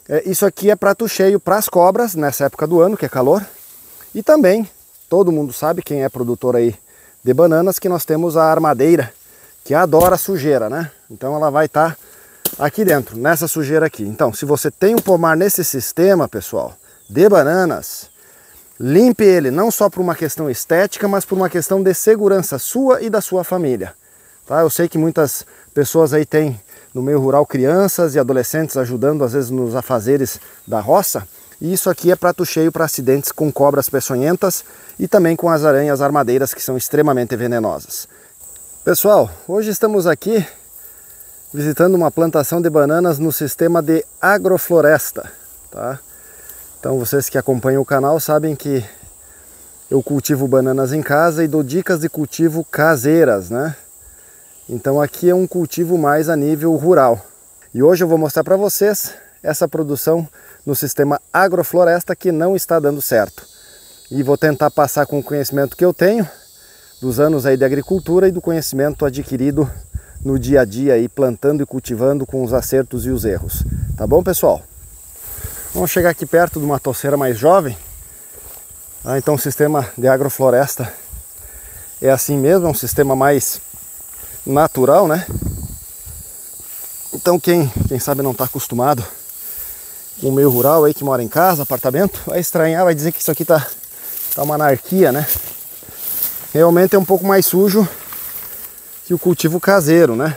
Isso aqui é prato cheio para as cobras nessa época do ano, que é calor. E também, todo mundo sabe, quem é produtor aí de bananas, que nós temos a armadeira, que adora sujeira, né? Então ela vai estar aqui dentro, nessa sujeira aqui. Então, se você tem um pomar nesse sistema, pessoal, de bananas, limpe ele, não só por uma questão estética, mas por uma questão de segurança sua e da sua família. Tá? Eu sei que muitas pessoas aí têm no meio rural crianças e adolescentes ajudando às vezes nos afazeres da roça. E isso aqui é prato cheio para acidentes com cobras peçonhentas e também com as aranhas armadeiras, que são extremamente venenosas. Pessoal, hoje estamos aqui visitando uma plantação de bananas no sistema de agrofloresta, tá? Então vocês que acompanham o canal sabem que eu cultivo bananas em casa e dou dicas de cultivo caseiras, né? Então aqui é um cultivo mais a nível rural. E hoje eu vou mostrar para vocês essa produção no sistema agrofloresta que não está dando certo. E vou tentar passar com o conhecimento que eu tenho dos anos aí de agricultura e do conhecimento adquirido no dia a dia aí, plantando e cultivando com os acertos e os erros. Tá bom, pessoal? Vamos chegar aqui perto de uma toceira mais jovem. Então o sistema de agrofloresta é assim mesmo, é um sistema mais natural, né? Então quem sabe não está acostumado com o meio rural aí, que mora em casa, apartamento, vai estranhar, vai dizer que isso aqui tá uma anarquia, né? Realmente é um pouco mais sujo que o cultivo caseiro, né?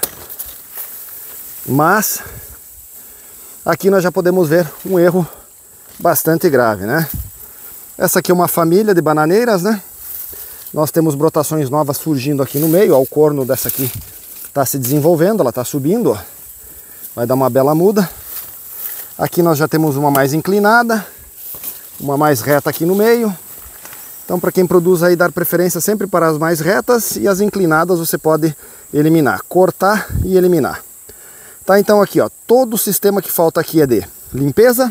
Mas aqui nós já podemos ver um erro bastante grave, né? Essa aqui é uma família de bananeiras, né? Nós temos brotações novas surgindo aqui no meio, ó, o corno dessa aqui está se desenvolvendo, ela está subindo, ó. Vai dar uma bela muda. Aqui nós já temos uma mais inclinada, uma mais reta aqui no meio. Então para quem produz aí, dar preferência sempre para as mais retas, e as inclinadas você pode eliminar, cortar e eliminar. Tá, então aqui, ó, todo o sistema que falta aqui é de limpeza,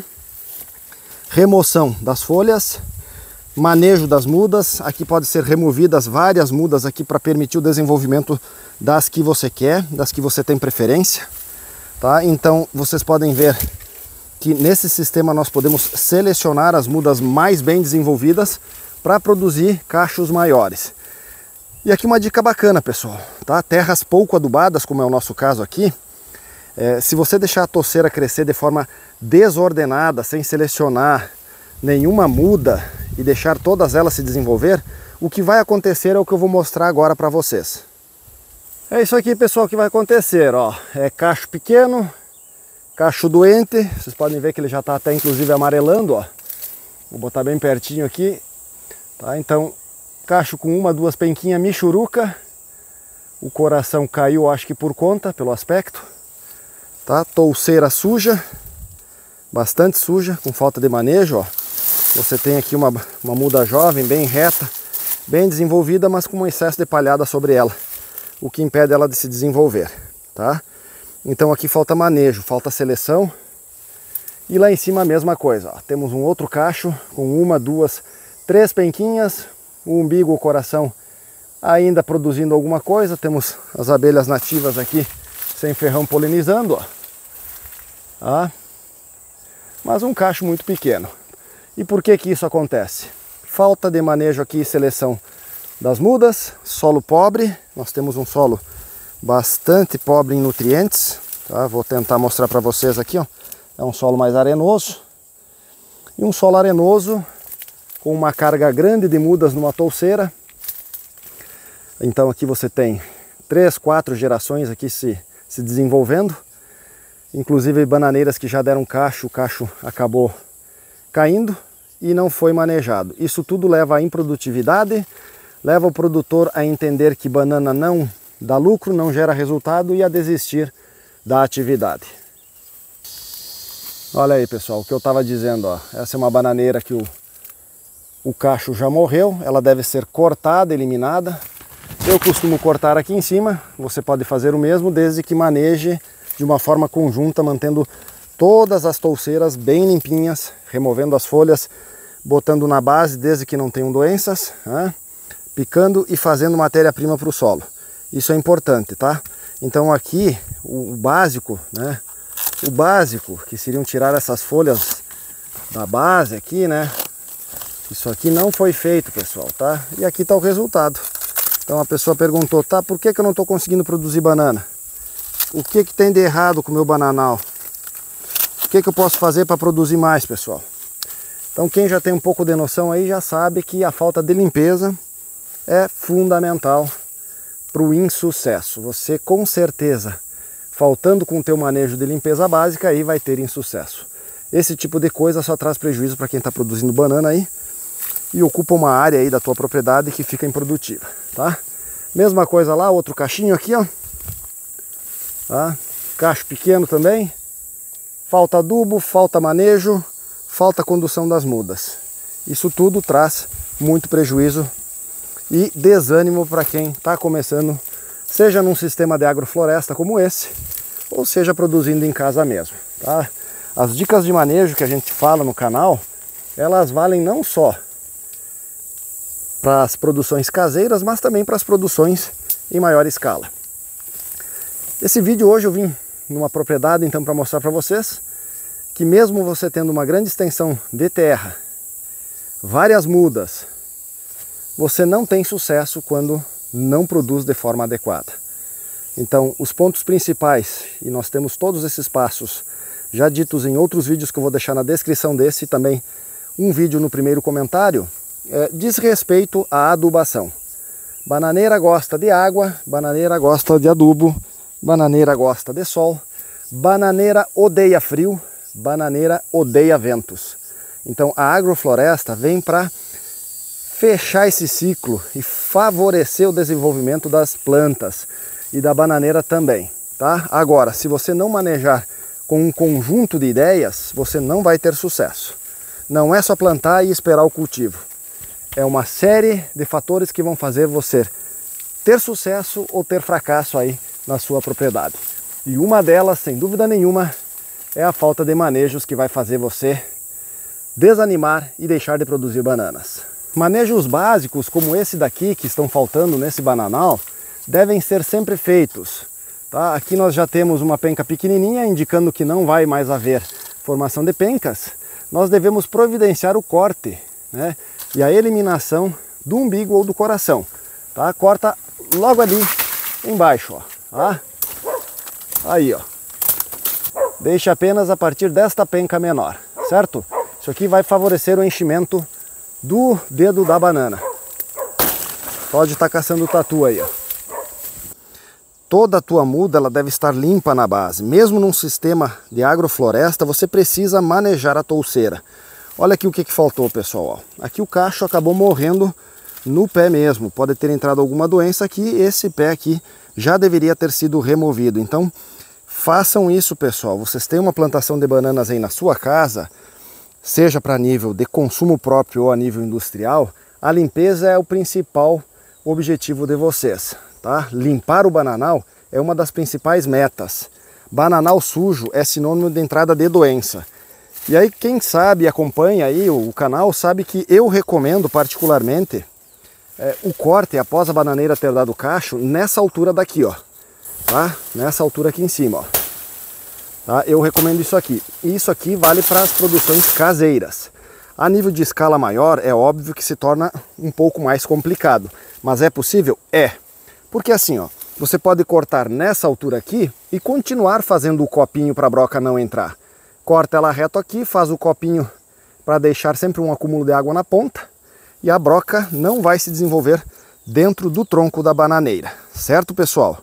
remoção das folhas, manejo das mudas. Aqui pode ser removidas várias mudas aqui para permitir o desenvolvimento das que você quer, das que você tem preferência, tá? Então vocês podem ver que nesse sistema nós podemos selecionar as mudas mais bem desenvolvidas para produzir cachos maiores. E aqui uma dica bacana, pessoal, tá? Terras pouco adubadas, como é o nosso caso aqui, se você deixar a toceira crescer de forma desordenada, sem selecionar nenhuma muda e deixar todas elas se desenvolver, o que vai acontecer é o que eu vou mostrar agora para vocês. É isso aqui, pessoal, que vai acontecer, ó. É cacho pequeno, cacho doente, vocês podem ver que ele já está até inclusive amarelando, ó. Vou botar bem pertinho aqui, tá? Então, cacho com uma, duas penquinhas michuruca, o coração caiu, acho que por conta, pelo aspecto, tá? Touceira suja, bastante suja, com falta de manejo, ó. Você tem aqui uma muda jovem, bem reta, bem desenvolvida, mas com um excesso de palhada sobre ela, o que impede ela de se desenvolver, tá? Então aqui falta manejo, falta seleção. E lá em cima a mesma coisa, ó. Temos um outro cacho com uma, duas, três penquinhas, o umbigo, o coração ainda produzindo alguma coisa. Temos as abelhas nativas aqui sem ferrão polinizando, ó. Ah, mas um cacho muito pequeno. E por que que isso acontece? Falta de manejo aqui e seleção das mudas, solo pobre. Nós temos um solo bastante pobre em nutrientes, tá? Vou tentar mostrar para vocês aqui, ó. É um solo mais arenoso. E um solo arenoso com uma carga grande de mudas numa touceira. Então aqui você tem 3, 4 gerações aqui se desenvolvendo. Inclusive bananeiras que já deram cacho, o cacho acabou caindo e não foi manejado. Isso tudo leva à improdutividade, leva o produtor a entender que banana não dá lucro, não gera resultado e a desistir da atividade. Olha aí, pessoal, o que eu estava dizendo, ó. Essa é uma bananeira que o cacho já morreu, ela deve ser cortada, eliminada. Eu costumo cortar aqui em cima, você pode fazer o mesmo, desde que maneje de uma forma conjunta, mantendo todas as touceiras bem limpinhas, removendo as folhas, botando na base desde que não tenham doenças, né? Picando e fazendo matéria-prima para o solo. Isso é importante, tá? Então aqui o básico, né, o básico, que seriam tirar essas folhas da base aqui, né? Isso aqui não foi feito, pessoal, tá? E aqui tá o resultado. Então a pessoa perguntou, tá, por que eu não estou conseguindo produzir banana? O que tem de errado com o meu bananal? O que eu posso fazer para produzir mais, pessoal? Então quem já tem um pouco de noção aí já sabe que a falta de limpeza é fundamental para o insucesso. Você com certeza, faltando com o teu manejo de limpeza básica, aí vai ter insucesso. Esse tipo de coisa só traz prejuízo para quem está produzindo banana aí e ocupa uma área aí da tua propriedade que fica improdutiva, tá? Mesma coisa lá, outro cachinho aqui, ó. Tá? Cacho pequeno também. Falta adubo, falta manejo, falta condução das mudas. Isso tudo traz muito prejuízo e desânimo para quem está começando, seja num sistema de agrofloresta como esse, ou seja produzindo em casa mesmo, tá? As dicas de manejo que a gente fala no canal, elas valem não só para as produções caseiras, mas também para as produções em maior escala. Esse vídeo hoje eu vim numa propriedade então para mostrar para vocês que mesmo você tendo uma grande extensão de terra, várias mudas, você não tem sucesso quando não produz de forma adequada. Então os pontos principais, e nós temos todos esses passos já ditos em outros vídeos que eu vou deixar na descrição desse e também um vídeo no primeiro comentário, diz respeito à adubação. Bananeira gosta de água, bananeira gosta de adubo, bananeira gosta de sol, bananeira odeia frio, bananeira odeia ventos. Então a agrofloresta vem para fechar esse ciclo e favorecer o desenvolvimento das plantas e da bananeira também, tá? Agora, se você não manejar com um conjunto de ideias, você não vai ter sucesso. Não é só plantar e esperar o cultivo. É uma série de fatores que vão fazer você ter sucesso ou ter fracasso aí na sua propriedade. E uma delas, sem dúvida nenhuma, é a falta de manejos que vai fazer você desanimar e deixar de produzir bananas. Manejos básicos como esse daqui que estão faltando nesse bananal devem ser sempre feitos. Tá? Aqui nós já temos uma penca pequenininha indicando que não vai mais haver formação de pencas. Nós devemos providenciar o corte, né? E a eliminação do umbigo ou do coração. Tá? Corta logo ali embaixo, ó. Tá? Aí, ó. Deixa apenas a partir desta penca menor, certo? Isso aqui vai favorecer o enchimento do dedo da banana. Pode estar caçando o tatu aí, ó. Toda a tua muda ela deve estar limpa na base. Mesmo num sistema de agrofloresta, você precisa manejar a touceira. Olha aqui o que faltou, pessoal. Ó. Aqui o cacho acabou morrendo no pé mesmo. Pode ter entrado alguma doença aqui. Esse pé aqui já deveria ter sido removido. Então, façam isso, pessoal. Vocês têm uma plantação de bananas aí na sua casa, seja para nível de consumo próprio ou a nível industrial, a limpeza é o principal objetivo de vocês. Tá? Limpar o bananal é uma das principais metas. Bananal sujo é sinônimo de entrada de doença. E aí quem sabe, acompanha aí o canal, sabe que eu recomendo particularmente o corte após a bananeira ter dado cacho nessa altura daqui, ó. Tá? Nessa altura aqui em cima, ó. Tá? Eu recomendo isso aqui. E isso aqui vale para as produções caseiras. A nível de escala maior, é óbvio que se torna um pouco mais complicado. Mas é possível? É. Porque assim, ó, você pode cortar nessa altura aqui e continuar fazendo o copinho para a broca não entrar. Corta ela reto aqui, faz o copinho para deixar sempre um acúmulo de água na ponta e a broca não vai se desenvolver dentro do tronco da bananeira. Certo, pessoal?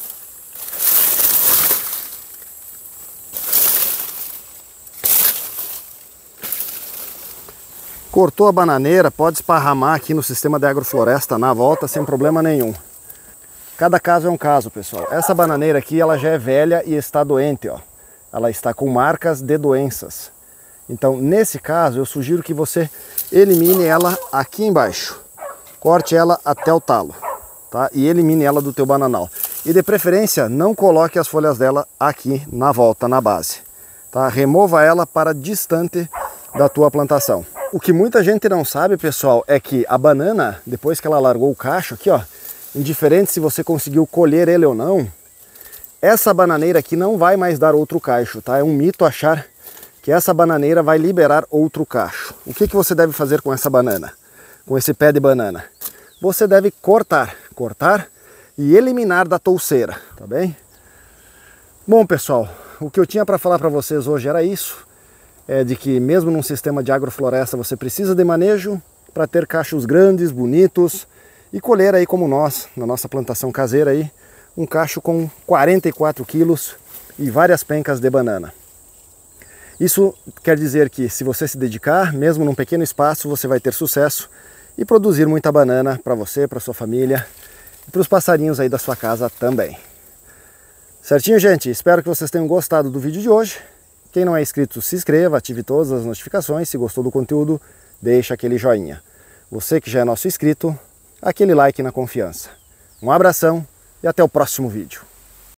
Cortou a bananeira, pode esparramar aqui no sistema de agrofloresta na volta sem problema nenhum. Cada caso é um caso, pessoal. Essa bananeira aqui, ela já é velha e está doente, ó. Ela está com marcas de doenças. Então, nesse caso, eu sugiro que você elimine ela aqui embaixo. Corte ela até o talo, tá? E elimine ela do teu bananal. E de preferência, não coloque as folhas dela aqui na volta, na base. Tá? Remova ela para distante da tua plantação. O que muita gente não sabe, pessoal, é que a banana, depois que ela largou o cacho aqui, ó, indiferente se você conseguiu colher ele ou não, essa bananeira aqui não vai mais dar outro cacho, tá? É um mito achar que essa bananeira vai liberar outro cacho. O que você deve fazer com essa banana? Com esse pé de banana? Você deve cortar e eliminar da touceira, tá bem? Bom, pessoal, o que eu tinha para falar para vocês hoje era isso. É de que mesmo num sistema de agrofloresta você precisa de manejo para ter cachos grandes, bonitos e colher aí como nós, na nossa plantação caseira aí, um cacho com 44 quilos e várias pencas de banana. Isso quer dizer que se você se dedicar, mesmo num pequeno espaço, você vai ter sucesso e produzir muita banana para você, para sua família e para os passarinhos aí da sua casa também. Certinho, gente? Espero que vocês tenham gostado do vídeo de hoje. Quem não é inscrito, se inscreva, ative todas as notificações. Se gostou do conteúdo, deixa aquele joinha. Você que já é nosso inscrito, aquele like na confiança. Um abração e até o próximo vídeo.